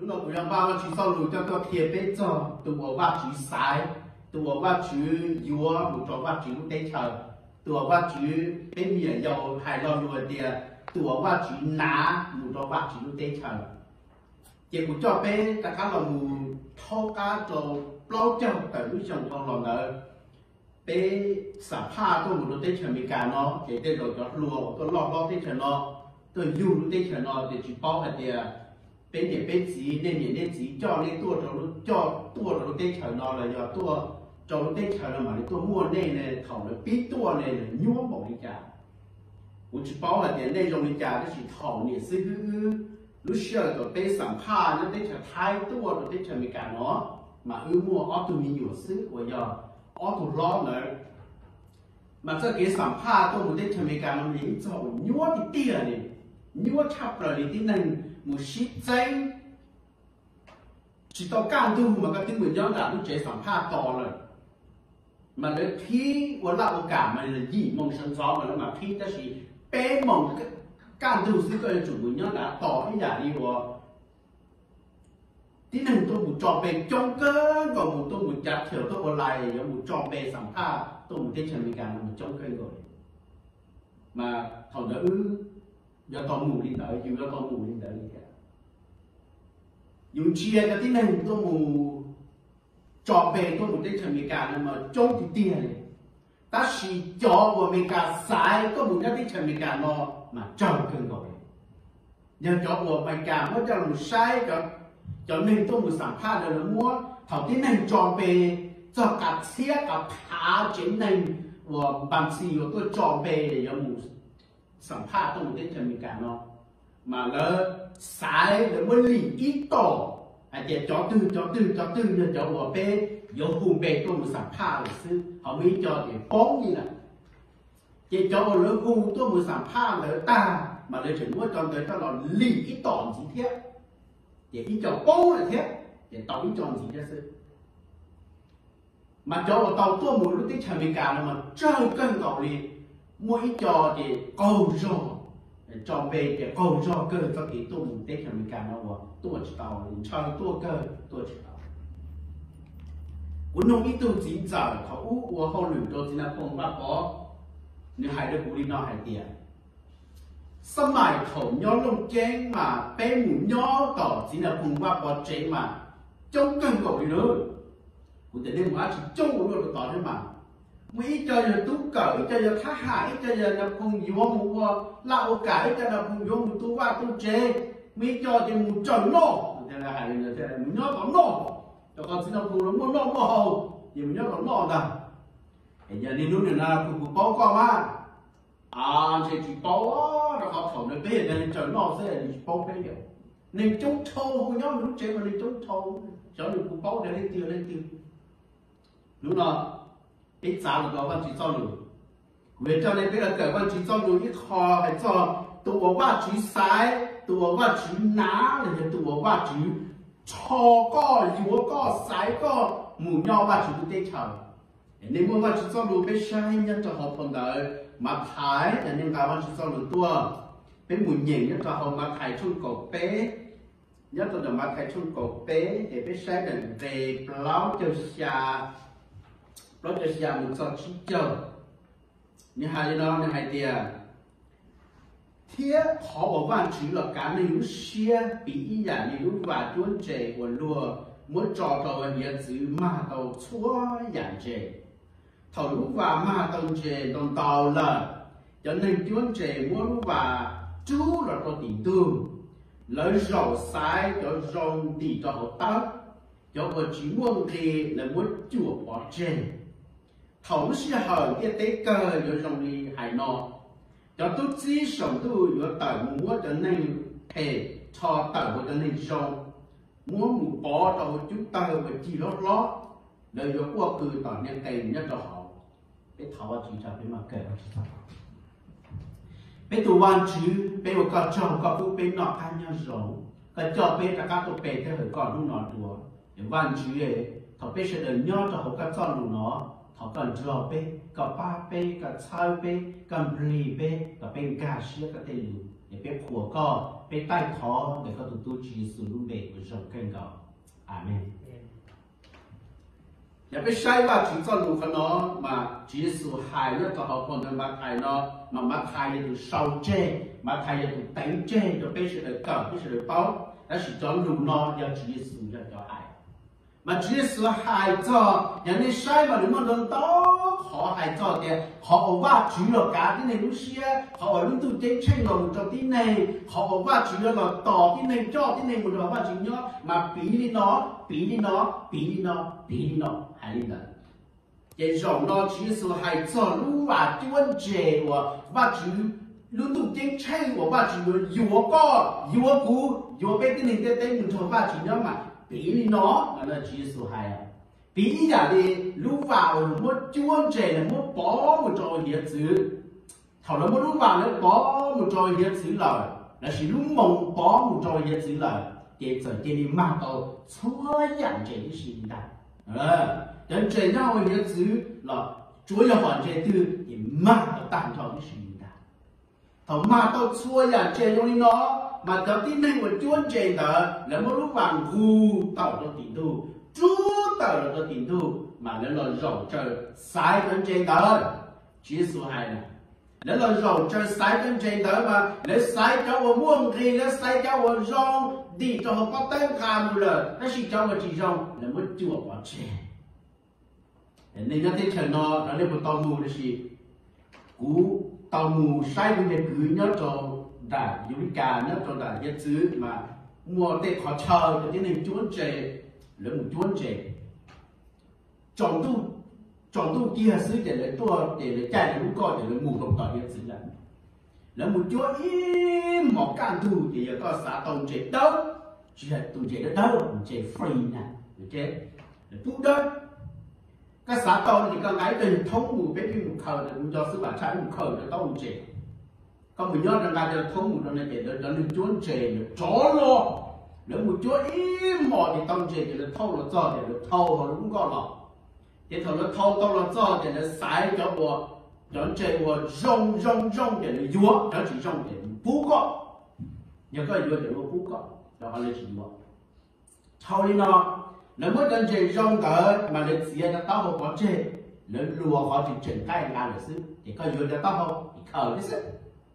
lúc nào cũng bao nhiêu chỉ sau lùi cho tôi thiệt bây giờ tụi ba chỉ sai tụi ba chỉ vua một chỗ ba chỉ lúc đấy chờ tụi ba chỉ bên miền giàu hài lòng rồi tiền tụi ba chỉ ná một chỗ ba chỉ lúc đấy chờ chỉ cũng cho bé tất cả là một thâu cá cho bao châu tại lúc chồng con lòng nợ bé xả pha tôi một lúc đấy chờ mình cả nó chỉ để rồi cho lùa tôi lo đấy chờ nó tôi yêu lúc đấy chờ nó để chỉ bao hết tiền bên để bên gì nên gì cho nên tôi cho tôi lúc đấy chờ nó là do tôi cho lúc đấy chờ nó mà tôi mua nên này thầu nó biết tôi này là nhúm một đi cả我只包了点内容的家就是讨你是个lúc xưa rồi tới sản pha nó tới trở thái tua rồi tới trở mình cả nó mà mua ô tô mình nhiều sức của giờ ô tô lo nữa mà cái sản pha tôi một tới trở mình cả nó những chỗ nhúa thì tiền này nhúa chắp rồi thì tiếng này một ship giấy chỉ tao can tu mà cái tiếng mình nhớ là lúc chế sản pha to rồi mà nó khi của lão cả mà là gì mong sân gió mà nó mà khi ta chỉ bé mong can tu sư cái chủ mình nhớ là tỏ cái giả đi của tí nên tôi một trò bè trong cơ còn một tôi một chặt thiểu tôi còn lại giống một trò bè sẵn pha tôi một tên chân mình càng là một trong cây rồi mà thằng đó do tao ngủ đi đợi dù do tao ngủ đi đợi đi cả dùng chia cái tí nên tôi một trò bè tôi một tên chân mình càng mà trong thì tiền này ta chỉ cho của mình cả sai có một cái tên chân mình càng nó mà trong cơn rồi nhưng cho của mình càng nó cho một sai cho nên tôi một sản phẩm là mua thảo tiến hành cho về cho cả xe cả thả trên này và bằng gì của tôi cho về để cho một sản phẩm tôi một cái chân mình cả nó mà nó sai là mới lì ít tổ để cho tư là cho vào về vô cùng về tôi một sản phẩm là sư họ mới cho để bóng như này để cho vào lớn khu tôi một sản phẩm là ta mà để chuyển mua cho tới cho nó lì ít tổ gì thế để ít cho bố là thế để tao ít chọn gì ra sự mà cho tao tôi muốn lúc tích chờ mình cả là mà chơi cân gạo đi mỗi cho để cầu cho cho về để cầu cho cơ cho cái tôi muốn tích chờ mình cả nó tôi chỉ tao chơi tôi cơ tôi chỉ tao muốn nông ít tôi chỉ giờเขาอู้เขาหลุดตัวจีน่าคงว่าเพราะเนื้อหายด้วยกูดีนอหายเตียสมัยเขาย้อนลงเจ๊งมาเป็นหมูย้อต่อจีน่าคงว่าพอเจ๊งมาจงกันก่อนเลยกูจะได้มาถึงจงกูเลยต่อได้มามีเจอจะตุ๊กเก๋เจอจะทหารเจอจะคงย้อมหัวลาโอกาสเจอจะคงย้อมตัวว่าตัวเจ๊มีเจอจะหมูจนโน่จะหายเลยจะหมูย้อต่อโน่แต่ก่อนจีน่าคงรู้ว่าโน่โม่เอาอย่าหมูย้อต่อโน่นะไอ้ยันนี่นู้นเนี่ยนะกูบอกก็ว่าsẽ chỉ bao đó học thầu này bây giờ nên trời nó sẽ chỉ bao bây giờ nên chống thâu của nhau lúc chơi mà nên chống thâu cho nên cũng bao để lên tiêu lúc nào ít giá là có văn chỉ cho đủ về cho nên bây giờ cái văn chỉ cho đủ ít kho phải cho tụi ba chỉ sai tụi ba chỉ ná là tụi ba chỉ cho có yếu có sai có mù nhau ba chỉ tụi tê chờ nên mua ba chỉ cho đủ bây sai nhân cho học phần đời mà thái là nên cả văn cho lửa tua bên mùi nhìn nhất là hồng mà thái chung cổ bé nhất là mà thái chung cổ bé để biết sai đừng về lão cho xa một số chi chờ như hai nó như hai tiền thiết họ bảo văn chỉ là cả những xe bị ý giả những và chuôn trẻ của lùa muốn trò tàu hiện chữ mà tàu chúa giản trẻ thầu lúc và mà tàu trẻ đồng tàu là cho nên chuôn trẻ muốn và chú là có tỷ tư lấy rau sai cho rau tỷ cho họ tắt cho họ chỉ muốn thì là muốn chùa bỏ trẻ thầu sẽ hở cái tế cơ cho rau đi hải nọ cho tôi chỉ sống tôi ở tại mua cho nên hệ cho tại cho nên rau muốn một bỏ cho chúng ta phải chỉ lót đời có qua cử tỏ nhân tiền nhất là họ cái thảo chỉ cho cái mà kể cái tụ quan chứ cái một con trâu có phụ bên nọ ăn nhau rồi cái cho bên là các tụ bên theo còn lúc nọ đùa để quan chứ ấy thảo bên sẽ đợi nhau cho họ các con lúc nó thảo cần trâu bên cả ba bên cả sao bên cả bì bên cả bên cà xía cả tên để bên của con 被带头那个都基耶稣路内不是更高，阿门。อย่าไปใช้ว่าถึงจะรู้กันเนาะมาจีสุหายแล้วก็เขาคนนั้นมาไทยเนาะมาไทยอยู่เศร้าเจมาไทยอยู่เต็งเจจะไปเฉยเก่าไปเฉยเป้าแล้วสิจอรู้เนาะอย่าจีสุอย่าหายมาจีสุหายจ่ออย่างนี้ใช้มาหรือมันโดนต้อขอหายจ่อเดียขอว่าจีหลอกการที่ในรู้เชียขอรู้ตัวเจ๊เช่นเราจอที่ในขอว่าจีหลอกต่อที่ในจ่อที่ในมันว่าจีเนาะมาปีนี่เนาะปีนี่เนาะปีนี่เนาะปีนี่เนาะ还领导，也让到其实还做路啊，端正我，把住路都经车，我把住有个有股有被的人在等门头把住了嘛，比你孬，那其实还啊，比你家的路啊，我端正，我保我做嘢子，头了我路啊，了保我做嘢子了，那是路梦保我做嘢子了，也就给你骂到错样这的心态。人这样我也知了，主要环节都也骂到单朝的事情的，他骂到错呀，这种的喏，骂到今天我专这的，那么如顽固到了顶度，主到了个顶度，嘛那了肉这三根这的，其实还呢。那了肉这三根这的嘛，那三叫我蒙黑，那三叫我肉。đi cho họ có tên khám rồi, nó chỉ cho một chỉ rong là một chùa quá trẻ, nên nó thấy chờ nó là một tàu mù là gì, cú tàu mù sai bên này cứ nhớ cho đã du lịch cả nhớ cho đã nhất xứ mà mua tết họ chờ cho nên chuồn trẻ, là một chuồn trẻ, chọn tu kia xứ để lấy tua để lấy chạy để lúc coi để lấy mù đồng tàu nhất xứ là một chỗ im một can thu thì có xã tông chế đâu chỉ là tông chế đó đâu chế free nè chế là phúc đó các xã tông thì có cái tình thống mù bé một khẩu thì cũng cho sư bản trái một khẩu để tông chế có một nhớ rằng là thống mù đó này để nó lên chuồn chế nó chó lo là một chỗ im một thì tông chế thì nó thâu nó cho thì nó thâu nó cũng có lọ thì thâu nó thâu tông nó cho thì nó sai cho bộ chọn chơi của rong để nó vua nó chỉ rong để phú có nhưng có vua để nó phú có đó là chỉ vua sau đi nó mới chọn chơi rong cỡ mà để xía nó tao không có chơi nó lùa họ chỉ chuyển cái là được xứ thì có vua để tao không thì khờ cái xứ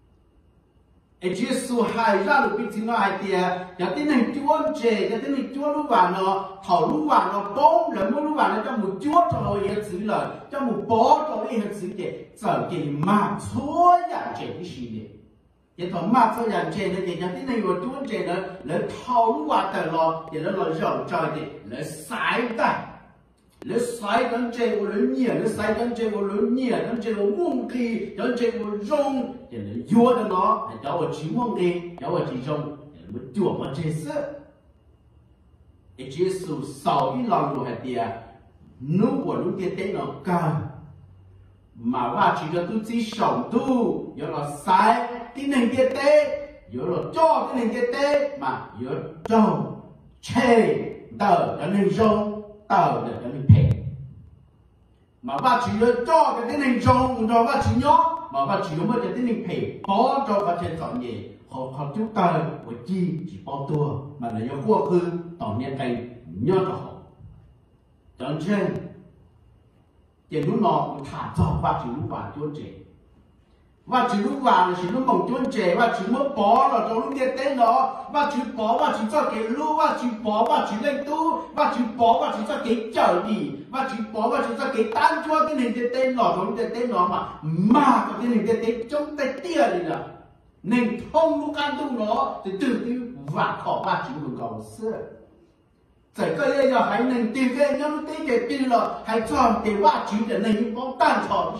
ấy chỉ số hai ra được biết nó hai tia giờ tiếng này chúa chơi giờ tiếng này chúa lú vàng nó thầu lú vàng nó bóng là mua lú vàng nó cho một chúa cho nó hết xứ lời cho một bó cho nó hết xứ để giờ cái mà chúa dạng chơi cái gì đấy giờ thầu mà chúa dạng chơi nó thì giờ tiếng này của chúa chơi nó thầu lú vàng từ nó thì nó rộng trời thì nó sai tay nó sai con chơi của nó nhiều nó sai con chơi của nó nhiều con chơi của mông kỳ con chơi của rong thì nó vua cho nó để cháu ở chỉ mông kỳ cháu ở chỉ rong để nó chùa mà chơi sữa để chỉ số sau cái lòng của hạt tiền nút của nút tiền tên nó cao màว่าchỉ là tu chỉ sống tu giờ là sai cái nền tiền tế giờ là cho cái nền tiền tế mà giờ cho chơi tờ cho nên rong tờ để cho mình phê mà ba chỉ là cho cái này rong rồi ba chỉ nhớ mà ba chỉ mới cho cái này phê bỏ cho ba trên chọn gì họ chúng ta của chi chỉ bao tua mà là do quốc hư tổng nhân cây nhớ cho họ chọn trên thì lúc nọ thả cho ba chỉ lúc vào chuôn trẻ và chỉ lúc vào là chỉ lúc mỏng chuôn trẻ và chỉ mới bỏ là cho lúc kia tên đó và chỉ bỏ và chỉ cho cái lúc và chỉ bỏ và chỉ lên tu và chỉ bỏ và chỉ cho cái chở đi và chỉ bỏ và chỉ cho cái tan chua cái hình cái tên đó trong cái tên đó mà cái hình cái tên trong tay tia này là nên không lúc ăn tu nó thì từ từ và khó và chỉ được cầu xưa tại cái đây là hãy nên tìm về nhau tí cái tin là hãy chọn cái và chỉ để nên có tan chọn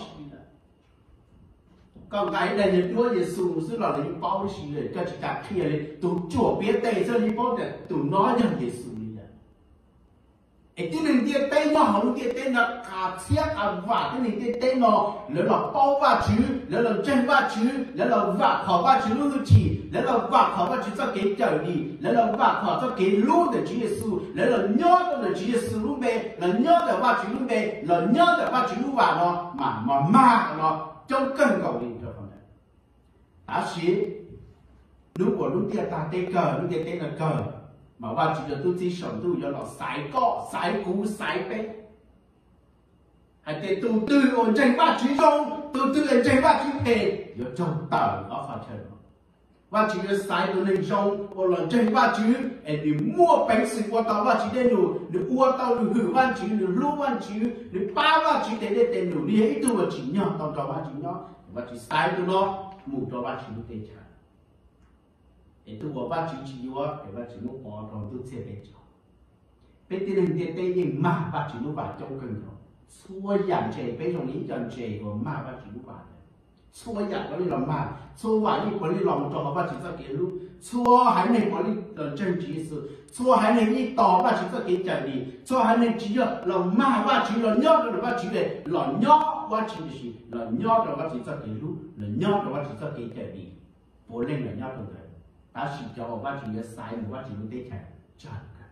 còn cái này thì Chúa Giêsu sư là những bao gì rồi cho chỉ cả kia này tụi chúa biết đây cho những bao để tụi nói rằng Giêsu này ấy cái này cái tên nó không cái tên là cả thiết cả vả cái này cái tên nó là bao vả chữ là chân vả chữ là vả khó vả chữ luôn chỉ là vả khó vả chữ cho cái trời đi là vả khó cho cái luôn để Chúa Giêsu là nhớ để Chúa Giêsu luôn về là nhớ để vả chữ luôn về là nhớ để vả chữ luôn vả nó mà nó trong cân cầu đi cho con này. Đó là lúc của lúc tia ta tê cờ lúc tia tê là cờ mà qua chỉ là tôi chỉ sống tôi cho nó sải cọ sải cú sải bé hay tê tu tư ổn tranh ba chỉ rong tu tư ổn tranh ba chỉ tê yo trong tờ nó phải chơi và chỉ là sai đồ này rong hoặc là tranh ba chữ để mua bánh sinh qua tàu và chỉ để để qua tàu để hử văn chữ để lú văn chữ để ba và chỉ để tiền đủ đi hết tu và chỉ nhau tàu tàu và chỉ nhau và chỉ sai đồ nó mù tàu và chỉ để trả để tu và chỉ và để và chỉ mua bỏ tàu tu sẽ để trả bên tiền hình tiền tây nhưng mà và chỉ mua vào trong cần rồi xua giảm chế bên trongนี้giảm chế của mà và chỉ mua vào xua giảm có đi làm mà xua vài đi có đi làm cho và chỉ cho cái lúc xua hay này có đi chân chỉ sự xua hay này đi tỏ và chỉ cho cái chân đi xua hay này chỉ là làm mà và chỉ là nhớ rồi và chỉ để là nhớ và chỉ là nhớ rồi và chỉ cho cái lúc là nhớ rồi và chỉ cho cái chân đi bố lên là nhớ rồi ta chỉ cho và chỉ là sai và chỉ muốn để chạy chân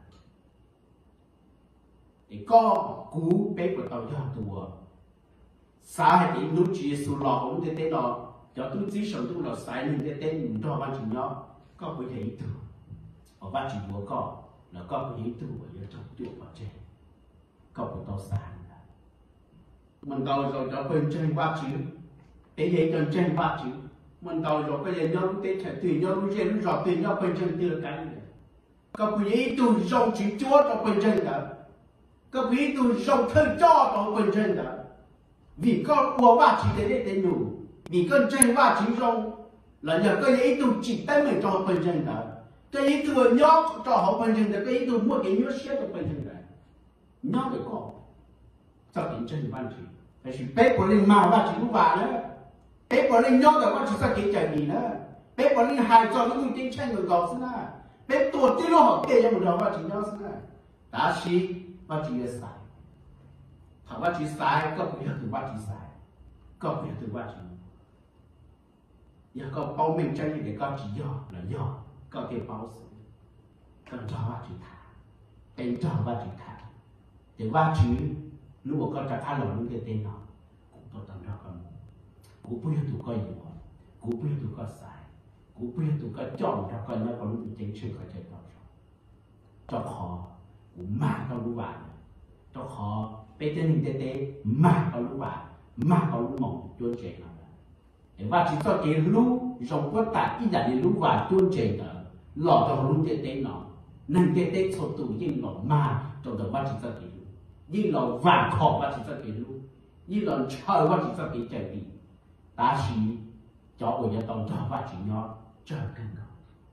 để có cú bé của tàu cho tùa sai thì lúc chỉ số lọ cũng thế thế đó cho tôi chỉ sống tôi là sai nên thế thế mình cho bạn chỉ nó có cái gì từ ở bạn chỉ muốn có là có cái gì từ ở trong tuyệt vào trên có cái tàu sai mình tàu rồi cho bên trên ba chữ cái gì trên trên ba chữ mình tàu rồi cái gì nhau tết phải tùy nhau lúc trên rồi tùy nhau bên trên tiêu cái có cái gì từ trong chỉ chúa cho bên trên cả có cái gì từ trong thân cho cho bên trên cả vì con uống và chỉ để tên đủ vì con tranh và chỉ rong là nhờ cái ý tôi chỉ tay mình cho họ bên trên đó cái ý tôi nhóc cho họ bên trên đó cái ý tôi mua cái nhóc xếp cho bên trên đó nhóc được con cho cái chân ban chỉ phải chỉ bé của linh màu và chỉ lúc bà nữa bé của linh nhóc là con chỉ sao cái chạy gì nữa bé của linh hài cho nó tiếng tranh người gọt nữa bé tuột tí nó họ kê cho một đầu và chỉ nhóc nữa đã xí và chỉ là sai thằng ba chỉ sai có quyền từ ba chỉ sai có quyền từ ba chỉ giờ có bao mình chơi để có chỉ do có thể bao sự cần cho ba chỉ thả tên cho ba chỉ thả để ba chỉ lúc mà con trả thả lòng những cái tên nó cũng tôi tận ra con cũng bây giờ tụi coi nhiều cũng bây giờ tụi coi sai cũng bây giờ tụi coi chọn ra coi nó còn lúc chính sự coi chơi đâu cho họ cũng mang con lũ bạn cho họ bây giờ mình tê mà có lũ bà mà có lũ mỏng chuôn chè nào và chỉ cho cái lũ trong quá tại ít là lũ và chuôn chè đó lọ cho lũ tê nó nên tê số tụ nhưng lọ mà trong đó và chỉ cho cái lũ nhưng lọ vàng khó và chỉ cho cái lũ nhưng lọ trời và chỉ cho cái chè đi ta chỉ cho ở nhà tàu cho và chỉ nó chờ cân đó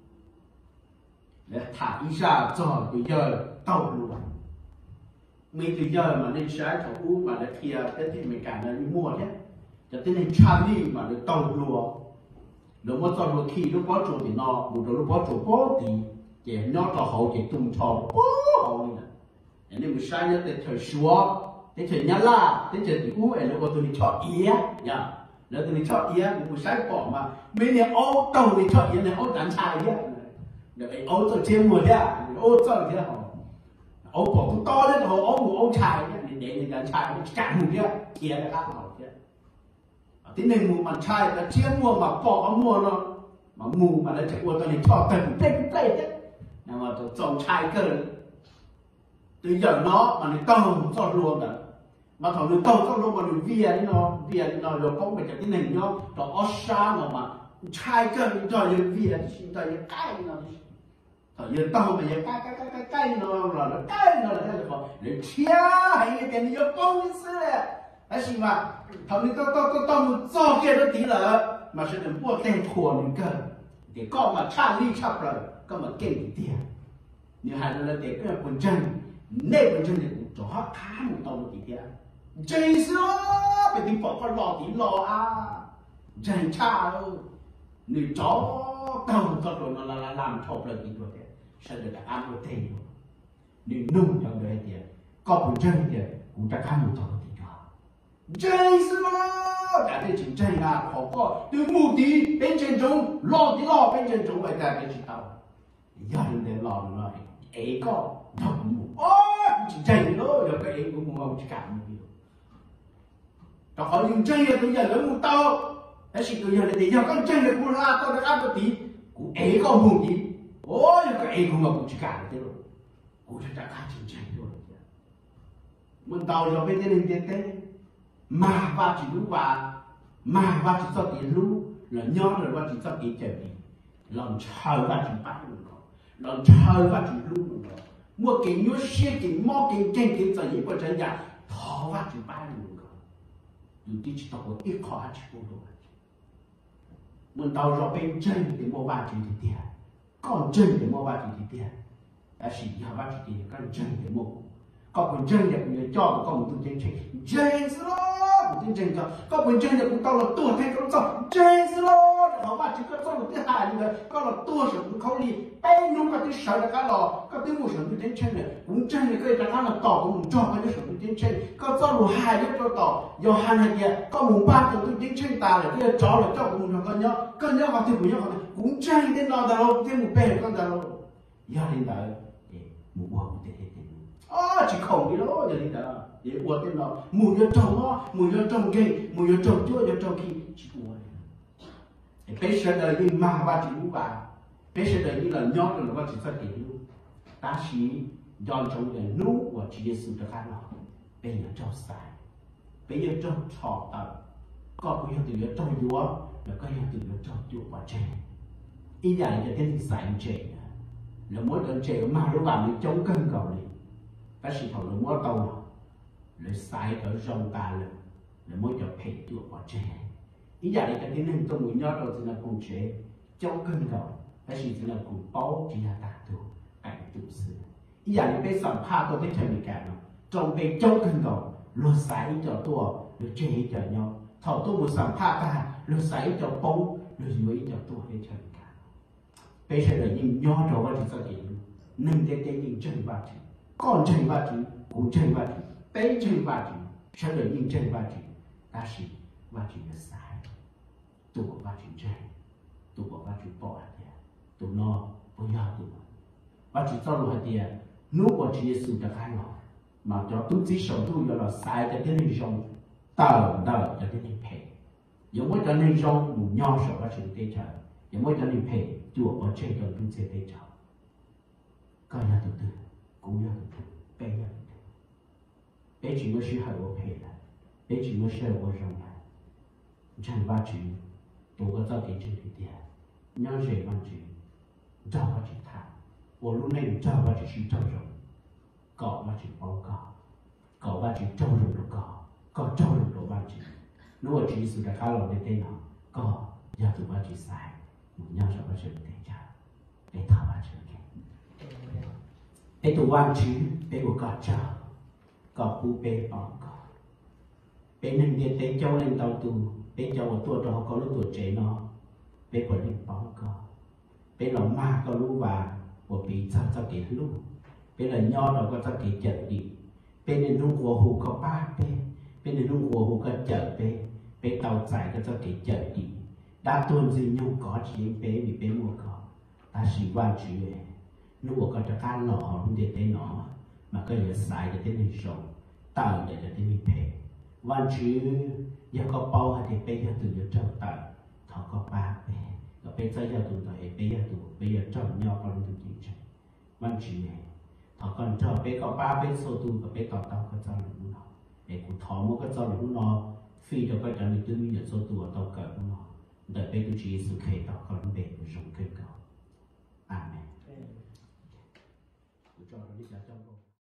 để thả ý ra cho bây giờ tàu lũ mình từ giờ mà nên trái thảo u mà để kia cái thì mình cả là mua nhé cho tới nên Charlie mà để tàu lúa lúc mà tàu lúa khi lúc có chỗ thì nó một lúc có chỗ có thì chỉ nó cho hậu chỉ tung cho hậu này nè nên mình sai nhớ để thời xưa để thời nhớ là để thời thì u ấy lúc có tôi cho ý nhá nếu tôi cho ý mình sai bỏ mà mấy này ô tàu thì cho ý này ô đánh sai nhé để ô cho trên mùa nhá ô cho thế hậu ô bỏ to lên hồ ô mù ô chài để người ta chài nó chạm mù kia kia là khác nào kia thế nên mù mà chài là chiếm mua mà bỏ có mua nó mà mù mà nó chạy qua tao này cho từng tên đấy nào mà tôi trồng chài cơ từ giờ nó mà nó tông cho luôn rồi mà thằng nó tông cho luôn mà nó vía nó rồi có mấy cái thế này nó cho osha mà chài cơ cho nó vía xin cho nó cái nó giờ tao mà giờ cái nó là cái khó để chia hay cái tiền nó bông xí đấy hay gì mà thằng này tao một cho kia nó tí là mà sẽ được mua tên thua mình cơ để có mà cha ly chắp rồi có mà kinh tiền nếu hai là để cái quần chân nên quần chân thì cũng cho họ khá một tao một tí tiền chơi xưa phải đi bỏ con lò tí lò dành cha đâu nếu chó tao cho rồi nó là làm thộp là gì rồi sẽ được ăn một tiền nếu nung trong đời thì có một chân thì cũng đã khá một tàu thì cho chơi xưa cả cái chuyện chơi là khó có từ mù tí bên trên chúng lo tí lo bên trên chúng vậy cả cái chuyện tàu giờ để lo nó ấy có thật mù chỉ chơi nó được cái ấy cũng không chỉ cảm được cho họ dùng chơi là bây giờ nó mù tao đấy chỉ bây giờ để cho con chơi được mù la tao được ăn một tí cú ấy có mùng gì ôi cái ấy cũng mà cú chỉ cả được rồi cú chỉ cả chiến tranh rồi mình tàu rồi bên đây bên đây mà và chỉ lúc mà và chỉ cho tiền lúc là nhon rồi và chỉ cho tiền chơi đi lòng chờ và chỉ bắt được lòng chờ và chỉ lúc được mua cái nhớ xe cái mò cái chân cái gì bây giờ nhà thọ và chỉ bắt được dù chỉ tao có ít khó chỉ không được mình tàu rồi bên chân thì mua ba chỉ thì tiền còn chân thì mua ba chỉ thì tiền đã chỉ nhà ba chỉ tiền còn chân thì mua có quyền chân để người cho có một tư chân chân lo một chân cho có quyền chân để cũng tao là tua thay con cho chân lo họ ba chỉ có cho một cái hài như vậy có là tua sự cũng không đi bay nhung cái sợ là cái lò có tiếng một sự cái chân này cũng chân này cái là tỏ cũng cho cái sự cái chân có cho một hài cho tỏ do hai này kia có một ba cái chân ta là cái chó là cho cũng con nhớ họ thì cũng chân đến nào đâu thêm một bè con đâu giờ hiện tại một bộ để chỉ không đi đó giờ đi đó để uất tên nó mùi cho trồng cây mùi cho trồng chúa cho trồng khi chỉ uất để bây giờ đời như mà ba chỉ muốn bà bây giờ đời như là nhót rồi nó chỉ phát triển luôn ta chỉ dọn trong cái nút và chỉ để sự thực hành nó bây giờ cho sai bây giờ cho thọ tập có bây giờ từ giờ cho chúa là có giờ từ giờ cho chúa và trẻ ý giải là cái gì sai trẻ là mỗi lần trẻ mà nó vào để chống cân cầu này bác sĩ thầu là mỗi tàu là sai ở trong ta là mỗi cho phải chữa bỏ trẻ ý giải là cái nên tôi muốn nhớ rồi thì là cùng trẻ chống cân cầu bác sĩ thì là cùng báo chỉ là tạ tu ảnh tu sư ý giải là cái sản pha tôi thấy thành cả nó trong cái chống cân cầu luôn sai cho tôi luôn trẻ cho nhau thầu tôi một sản pha ta luôn sai cho bóng luôn mới cho tôi hay thành cả bây giờ là những nhớ rồi thì sao thì nên cái những chân ba chữ còn chân ba chữ cũng chân ba chữ bé chân ba chữ sẽ là những chân ba chữ ta chỉ ba chữ là sai tụ ba chữ chân tụ ba chữ bỏ hạt tụ nó bây giờ tụ ba chữ sau rồi hạt nếu có chỉ sự được hay nó mà cho tôi chỉ sống tôi là sai cho cái này trong tờ cho cái này phê giống với cái này trong một nhau sợ ba chữ tê trời giống với cái này phê chùa ở trên đường tôi sẽ tê trời coi nhà từ từ cũng nhà từ từ bé nhà từ từ bé chỉ mới học ở phê là bé chỉ mới học ở trong này chẳng ba chữ tôi có giao tiền trên tiền nhau dễ bằng chữ giao ba chữ thả我lúc này giao ba chữ是giao rộng cọ ba chữ bao cọ ba chữ giao rộng được cọ giao rộng được ba chữ nếu mà chỉ sự đã khá lâu để tên nó cọ nhà từ ba chữ sai một nhau sẽ ba chữ để trả để thả ba chữ bé tụ quan chữ bé của cọ chào cọ bu bé bao cọ bé nên đi tới châu lên tàu tù bé châu ở tuổi đó có lúc tuổi trẻ nó bé còn lên bao cọ bé là ma có lúc và của bị sao sao kể lúc bé là nho nó có sao kể chợ đi bé nên lúc của hồ có ba bé nên lúc của hồ có chợ bé tàu chạy có sao kể chợ đi đa tuần gì nhau có chỉ bé vì bé mua có ta chỉ quan chữ nếu mà có cho cá lò không để tên nó mà có giờ xài để tên này rộng tạo để tên này phê quan chữ giờ có bao hay thì bé giờ từ giờ trâu tạo thọ có ba bé rồi bé giờ từ từ bé giờ trâu nhau con từ từ chơi quan chữ này thọ còn cho bé có ba bé số tu và bé tỏ tao có cho được nó để cũng thọ một cái cho được nó phi cho cái trận từ mình số tu ở tao cỡ nó đợi bé tu chỉ sự khế tao còn bé của rộng cây cầu amen cho nó đi ra trong